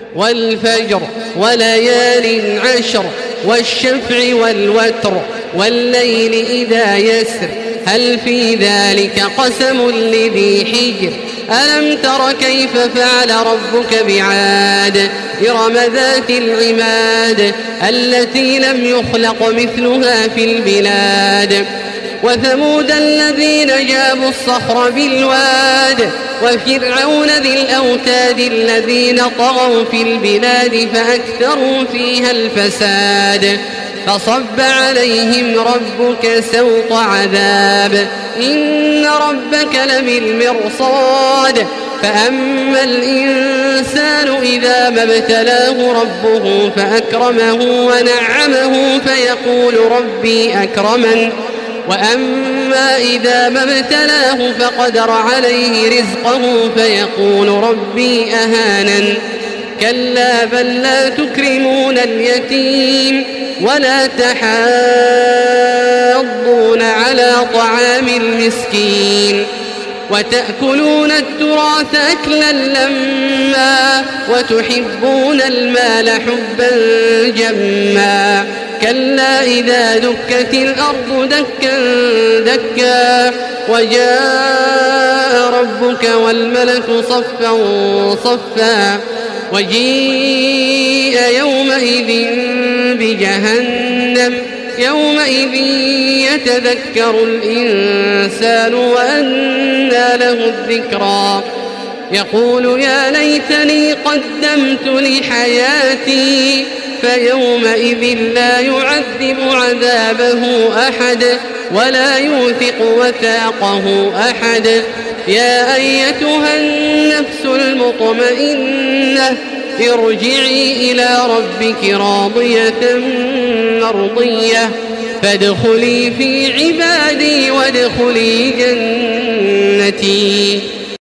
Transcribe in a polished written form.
والفجر وليال عشر والشفع والوتر والليل إذا يسر هل في ذلك قسم لذي حجر ألم تر كيف فعل ربك بعاد إرم ذات العماد التي لم يخلق مثلها في البلاد وثمود الذين جابوا الصخر بالواد وفرعون ذي الأوتاد الذين طغوا في البلاد فأكثروا فيها الفساد فصب عليهم ربك سوط عذاب إن ربك لبالمرصاد فأما الإنسان إذا ما ابتلاه ربه فأكرمه ونعمه فيقول ربي أكرمن وأما إذا ما ابتلاه فقدر عليه رزقه فيقول ربي أهانن كلا بل لا تكرمون اليتيم ولا تحاضون على طعام المسكين وتأكلون التراث أكلا لما وتحبون المال حبا جما كلا إذا دكت الأرض دكا دكا وجاء ربك والملك صفا صفا وجيء يومئذ بجهنم يومئذ يتذكر الإنسان وأنى له الذكرى يقول يا ليتني قدمت لحياتي فيومئذ لا يعذب عذابه أحد ولا يوثق وثاقه أحد يا أيتها النفس المطمئنة ارجعي إلى ربك راضية مرضية فادخلي في عبادي وادخلي جنتي.